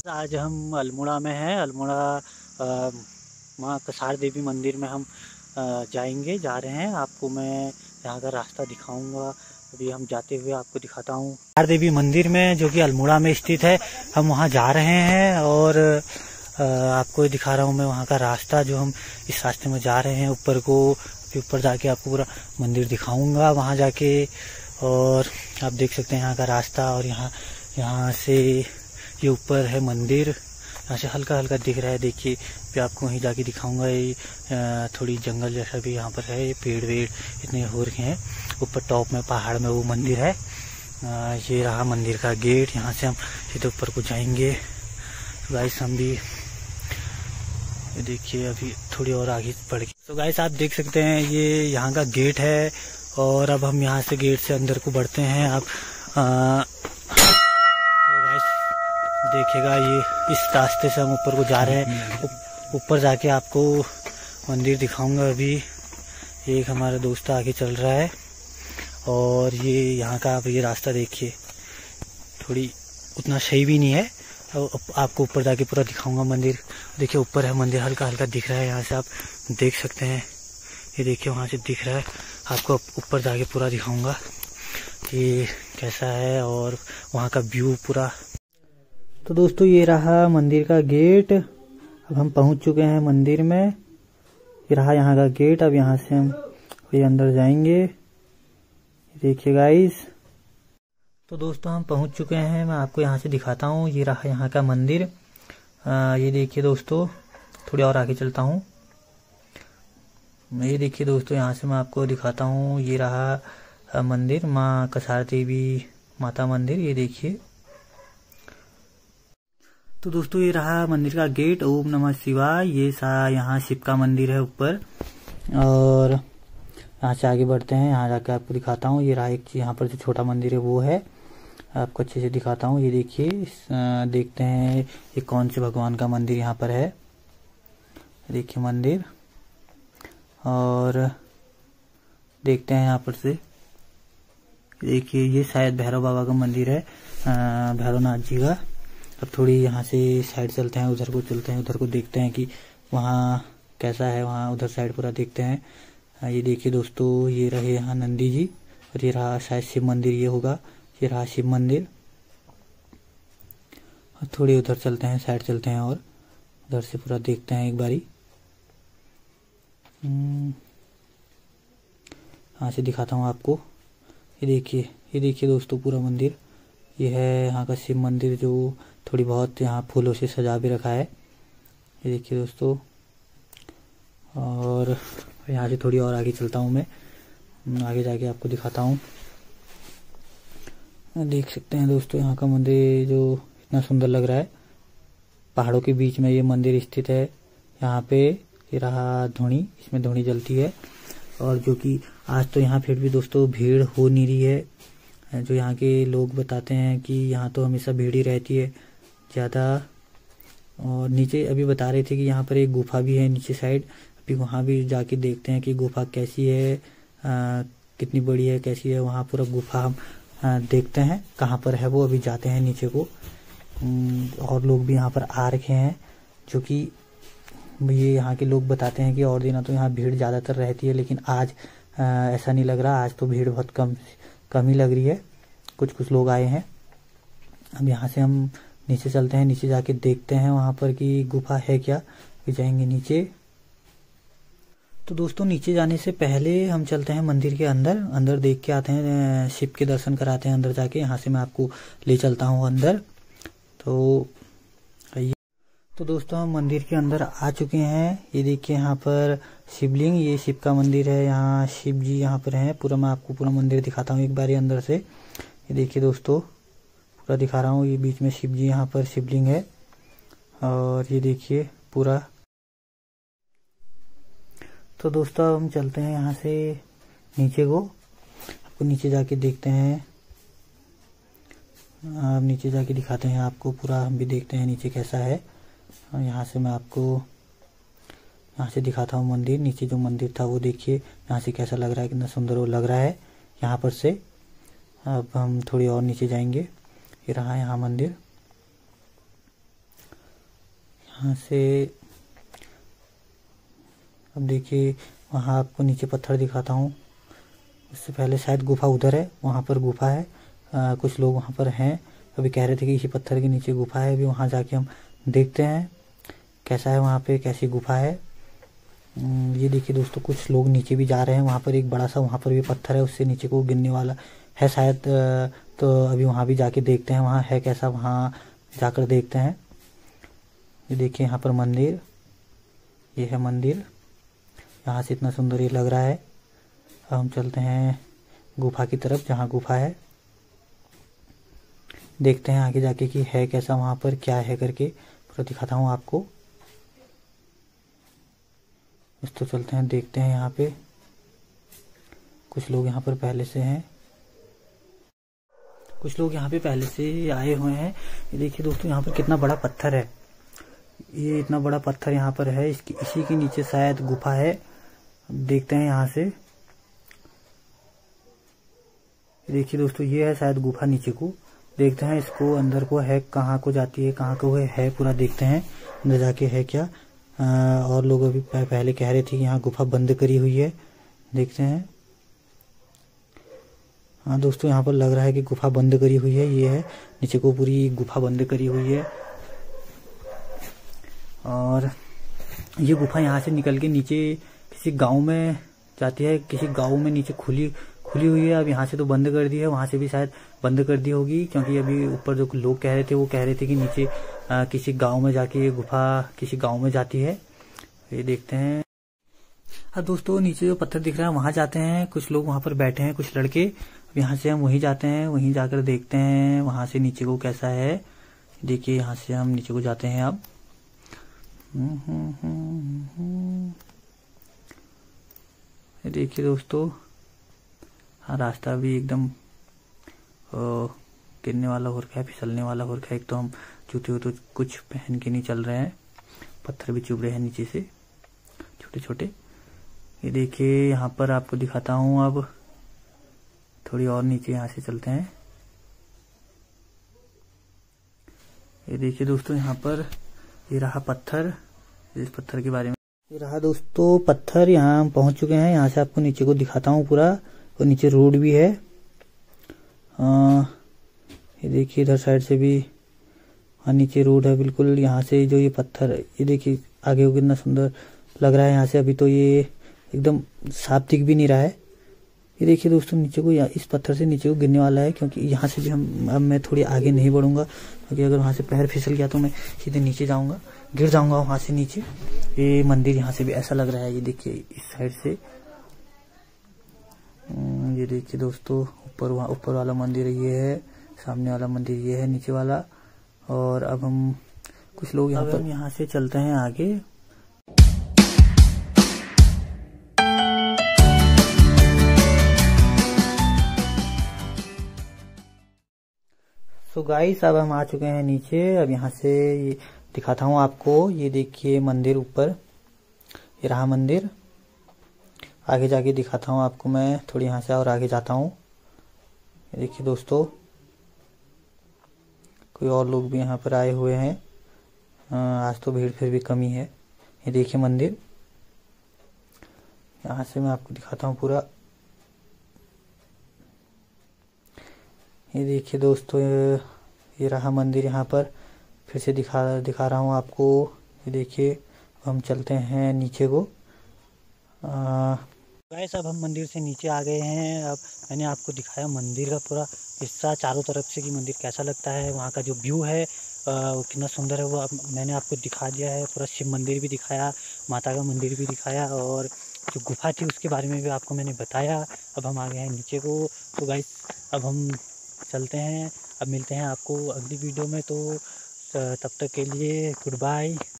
आज हम अल्मोड़ा में हैं। अल्मोड़ा माँ कसार देवी मंदिर में हम जा रहे हैं। आपको मैं यहाँ का रास्ता दिखाऊंगा। अभी हम जाते हुए आपको दिखाता हूँ कसार देवी मंदिर में, जो कि अल्मोड़ा में स्थित है। हम वहाँ जा रहे हैं और आपको दिखा रहा हूँ मैं वहाँ का रास्ता, जो हम इस रास्ते में जा रहे हैं ऊपर को। अभी ऊपर जाके आपको पूरा मंदिर दिखाऊंगा वहाँ जाके। और आप देख सकते हैं यहाँ का रास्ता, और यहाँ से ये ऊपर है मंदिर। यहाँ से हल्का हल्का दिख रहा है, देखिए। फिर आपको वहीं जाके दिखाऊंगा। ये थोड़ी जंगल जैसा भी यहाँ पर है, ये पेड़ वेड़ इतने हो रखे हैं। ऊपर टॉप में पहाड़ में वो मंदिर है। ये रहा मंदिर का गेट। यहाँ से हम सीधे ऊपर को जाएंगे। गाइस हम भी देखिए अभी थोड़ी और आगे बढ़ गए। तो गाइस आप देख सकते हैं ये यहाँ का गेट है। और अब हम यहाँ से गेट से अंदर को बढ़ते हैं। आप देखिएगा, ये इस रास्ते से हम ऊपर को जा रहे हैं। ऊपर जाके आपको मंदिर दिखाऊंगा। अभी एक हमारा दोस्त आगे चल रहा है, और ये यहाँ का आप ये रास्ता देखिए, थोड़ी उतना सही भी नहीं है। आपको ऊपर जाके पूरा दिखाऊंगा मंदिर। देखिए ऊपर है मंदिर, हल्का हल्का दिख रहा है, यहाँ से आप देख सकते हैं। ये देखिए वहाँ से दिख रहा है। आपको ऊपर जाके पूरा दिखाऊंगा कि कैसा है, और वहाँ का व्यू पूरा। तो दोस्तों ये रहा मंदिर का गेट। अब हम पहुंच चुके हैं मंदिर में। ये रहा यहाँ का गेट। अब यहाँ से हम ये अंदर जाएंगे। देखिए गाइस, तो दोस्तों हम पहुंच चुके हैं। मैं आपको यहाँ से दिखाता हूँ। ये रहा यहाँ का मंदिर। ये देखिए दोस्तों, थोड़ी और आगे चलता हूँ। ये देखिए दोस्तों, यहाँ से मैं आपको दिखाता हूँ। ये रहा मंदिर, माँ कसार देवी माता मंदिर। ये देखिए। तो दोस्तों ये रहा मंदिर का गेट। ओम नमः शिवाय। ये यहाँ शिव का मंदिर है ऊपर। और यहाँ से आगे बढ़ते हैं, यहाँ जाकर आपको दिखाता हूँ। ये रहा एक यहाँ पर जो छोटा मंदिर है वो है, आपको अच्छे से दिखाता हूँ। ये देखिए, देखते हैं ये कौन से भगवान का मंदिर यहाँ पर है। देखिए मंदिर, और देखते हैं यहाँ पर से। देखिए ये शायद भैरव बाबा का मंदिर है, भैरवनाथ जी का। अब थोड़ी यहाँ से साइड चलते हैं, उधर को चलते हैं, उधर को देखते हैं कि वहाँ कैसा है। वहाँ उधर साइड पूरा देखते हैं। ये देखिए दोस्तों, ये रहे यहाँ नंदी जी, और ये रहा शायद शिव मंदिर ये होगा। ये रहा शिव मंदिर। और थोड़ी उधर चलते हैं, साइड चलते हैं, और उधर से पूरा देखते हैं एक बारी। यहाँ से दिखाता हूँ आपको। ये देखिए दोस्तों पूरा मंदिर। ये है यहाँ का शिव मंदिर, जो थोड़ी बहुत यहाँ फूलों से सजा भी रखा है। ये देखिए दोस्तों, और यहाँ से थोड़ी और आगे चलता हूँ मैं। आगे जाके आपको दिखाता हूँ। देख सकते हैं दोस्तों यहाँ का मंदिर जो इतना सुंदर लग रहा है। पहाड़ों के बीच में ये मंदिर स्थित है। यहाँ पे ये रहा धुनी, इसमें धुनी जलती है। और जो कि आज तो यहाँ फिर भी दोस्तों भीड़ हो नहीं रही है। जो यहाँ के लोग बताते हैं कि यहाँ तो हमेशा भीड़ ही रहती है ज़्यादा। और नीचे अभी बता रहे थे कि यहाँ पर एक गुफा भी है नीचे साइड। अभी वहाँ भी जाके देखते हैं कि गुफा कैसी है, कितनी बड़ी है, कैसी है। वहाँ पूरा गुफा हम देखते हैं कहाँ पर है वो। अभी जाते हैं नीचे को। और लोग भी यहाँ पर आ रखे हैं, जो कि ये यहाँ के लोग बताते हैं कि और दिनों तो यहाँ भीड़ ज़्यादातर रहती है, लेकिन आज ऐसा नहीं लग रहा। आज तो भीड़ बहुत कम ही लग रही है। कुछ लोग आए हैं। अब यहाँ से हम नीचे चलते हैं, नीचे जाके देखते हैं वहाँ पर कि गुफा है क्या। फिर जाएंगे नीचे। तो दोस्तों नीचे जाने से पहले हम चलते हैं मंदिर के अंदर देख के आते हैं, शिव के दर्शन कराते हैं अंदर जाके। यहाँ से मैं आपको ले चलता हूँ अंदर। तो दोस्तों हम मंदिर के अंदर आ चुके हैं। ये देखिए यहाँ पर शिवलिंग, ये शिव का मंदिर है। यहाँ शिव जी यहाँ पर हैं। पूरा मैं आपको पूरा मंदिर दिखाता हूँ एक बार अंदर से। ये देखिए दोस्तों, पूरा दिखा रहा हूँ। ये बीच में शिव जी यहाँ पर शिवलिंग है। और ये देखिए पूरा। तो दोस्तों हम चलते हैं यहाँ से नीचे को। आपको नीचे जाके देखते हैं, अब नीचे जाके दिखाते हैं आपको पूरा। हम भी देखते हैं नीचे कैसा है। यहाँ से मैं आपको यहाँ से दिखाता हूँ मंदिर। नीचे जो मंदिर था वो देखिए यहाँ से कैसा लग रहा है, कितना सुंदर वो लग रहा है यहाँ पर से। अब हम थोड़ी और नीचे जाएंगे। ये रहा यहाँ मंदिर। यहाँ से अब देखिए वहाँ आपको नीचे पत्थर दिखाता हूँ। उससे पहले शायद गुफा उधर है, वहाँ पर गुफा है। कुछ लोग वहाँ पर हैं, अभी कह रहे थे कि इसी पत्थर के नीचे गुफा है। अभी वहाँ जाके हम देखते हैं कैसा है, वहाँ पे कैसी गुफा है। ये देखिए दोस्तों, कुछ लोग नीचे भी जा रहे हैं। वहाँ पर एक बड़ा सा वहाँ पर भी पत्थर है, उससे नीचे को गिरने वाला है शायद। तो अभी वहाँ भी जाके देखते हैं वहाँ है कैसा, वहाँ जाकर देखते हैं। ये देखिए यहाँ पर मंदिर, ये है मंदिर। यहाँ से इतना सुंदर ये लग रहा है। अब हम चलते हैं गुफा की तरफ, जहाँ गुफा है। देखते हैं आगे जाके कि है कैसा, वहाँ पर क्या है करके पूरा दिखाता हूँ आपको। इस तो चलते हैं, देखते हैं। यहाँ पे कुछ लोग यहाँ पर पहले से हैं, कुछ लोग यहाँ पे पहले से आए हुए हैं। ये देखिए दोस्तों, यहाँ पर कितना बड़ा पत्थर है। ये इतना बड़ा पत्थर यहाँ पर है, इसी के नीचे शायद गुफा है। देखते हैं यहाँ से। देखिए दोस्तों, ये है शायद गुफा नीचे को। देखते हैं इसको अंदर को है, कहाँ को जाती है, कहाँ को है पूरा देखते हैं अंदर जाके है क्या। और लोग अभी पहले कह रहे थे कि यहाँ गुफा बंद करी हुई है। देखते हैं। हाँ दोस्तों, यहाँ पर लग रहा है कि गुफा बंद करी हुई है। ये है नीचे को पूरी गुफा बंद करी हुई है। और ये गुफा यहाँ से निकल के नीचे किसी गांव में जाती है, किसी गांव में नीचे खुली हुई है। अब यहाँ से तो बंद कर दी है, वहां से भी शायद बंद कर दी होगी, क्योंकि अभी ऊपर जो लोग कह रहे थे वो कह रहे थे कि नीचे किसी गांव में जाके ये गुफा किसी गांव में जाती है। ये देखते हैं। हाँ दोस्तों, नीचे जो पत्थर दिख रहा है वहां जाते हैं। कुछ लोग वहां पर बैठे हैं, कुछ लड़के। अब यहाँ से हम वहीं जाते हैं, वहीं जाकर देखते हैं वहां से नीचे को कैसा है। देखिए यहाँ से हम नीचे को जाते हैं अब। देखिए दोस्तों, हाँ रास्ता भी एकदम गिरने वाला हो रखा है, फिसलने वाला हो रखा है। एक तो हम जूते वूते कुछ पहन के नहीं चल रहे हैं, पत्थर भी चुभ रहे हैं नीचे से छोटे छोटे। ये देखिए यहाँ पर आपको दिखाता हूँ। अब थोड़ी और नीचे यहाँ से चलते हैं। ये देखिए दोस्तों, यहाँ पर ये रहा पत्थर। इस पत्थर के बारे में ये रहा दोस्तों पत्थर। यहाँ हम पहुंच चुके हैं। यहाँ से आपको नीचे को दिखाता हूँ पूरा, और नीचे रोड भी है। ये देखिए इधर साइड से भी नीचे रोड है बिल्कुल। यहाँ से जो ये पत्थर, ये देखिए आगे को कितना सुंदर लग रहा है। यहाँ से अभी तो ये एकदम साफ दिख भी नहीं रहा है। ये देखिए दोस्तों, नीचे को इस पत्थर से नीचे को गिरने वाला है, क्योंकि यहाँ से भी अब मैं थोड़ी आगे नहीं बढ़ूंगा, क्योंकि अगर वहां से पैर फिसल गया तो मैं सीधे नीचे जाऊंगा, गिर जाऊंगा वहां से नीचे। ये मंदिर यहाँ से भी ऐसा लग रहा है। ये देखिए इस साइड से, ये देखिए दोस्तों, ऊपर वाला मंदिर ये है, सामने वाला मंदिर ये है, नीचे वाला। और अब हम कुछ लोग यहाँ से चलते हैं आगे। तो गाइस, अब हम आ चुके हैं नीचे। अब यहाँ से दिखाता हूँ आपको। ये देखिए मंदिर ऊपर, ये रहा मंदिर। आगे जाके दिखाता हूँ आपको मैं, थोड़ी यहाँ से और आगे जाता हूँ। ये देखिए दोस्तों, कोई और लोग भी यहाँ पर आए हुए हैं। आज तो भीड़ फिर भी कमी है। ये देखिए मंदिर, यहाँ से मैं आपको दिखाता हूँ पूरा। ये देखिए दोस्तों, ये रहा मंदिर। यहाँ पर फिर से दिखा रहा हूँ आपको। ये देखिए, हम चलते हैं नीचे को। गाइस, अब हम मंदिर से नीचे आ गए हैं। अब मैंने आपको दिखाया मंदिर का पूरा हिस्सा चारों तरफ से कि मंदिर कैसा लगता है, वहाँ का जो व्यू है वो कितना सुंदर है, वो अब मैंने आपको दिखा दिया है। पूरा शिव मंदिर भी दिखाया, माता का मंदिर भी दिखाया, और जो गुफा थी उसके बारे में भी आपको मैंने बताया। अब हम आ गए हैं नीचे को। तो गाइस, अब हम चलते हैं। अब मिलते हैं आपको अगली वीडियो में। तो तब तक के लिए गुड बाय।